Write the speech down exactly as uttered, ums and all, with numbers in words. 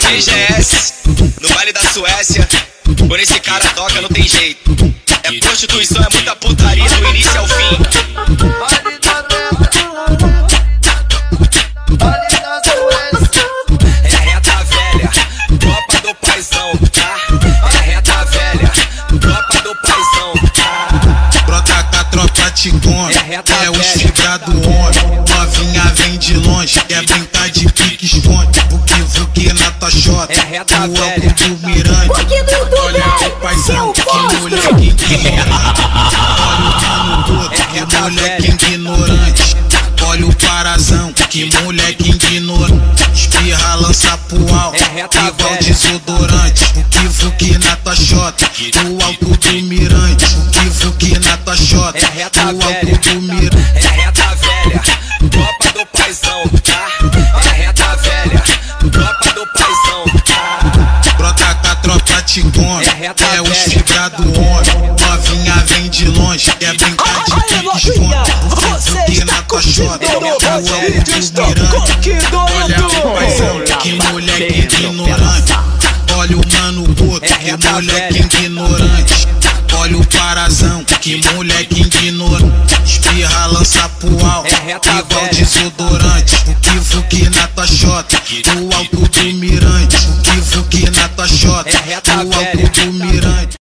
D G S, no Vale da Suécia. Por esse cara toca, não tem jeito. É prostituição, é muita putaria do início ao fim. É a reta velha, tropa do paizão, tá? É a reta velha, tropa do paizão, tá? Brota com a tropa te come, é o chifra do homem. Novinha vem de longe, quer brincar de pique-esconde. Vuki vuki na tua xota, o álcool do mirante. Olha o paizão, que moleque ignorante. Olha o mano gordo, que moleque ignorante. Olha o parazão, que moleque ignorante. Espirra, lança pro alto, igual desodorante. Vuki vuki na tua xota, o álcool do mirante. Vuki vuki na tua xota, o álcool do mirante. É a reta velha, tropa do paizão, tá? É a reta velha, tropa do paizão, tá? Brota com a tropa te come, é o chifra do homem. Novinha vem de longe, quer brincar de pique-esconde. Vuki na tua xota, o álcool do mirante. Olha o paizão, que moleque ignorante. Olha o mano gordo, que moleque ignorante. Olha o parazão, que moleque ignorante. Espirra, lança pro alto, igual desodorante. Vuki vuki na tua xota, o álcool do mirante. Vuki vuki na tua xota, o álcool do mirante.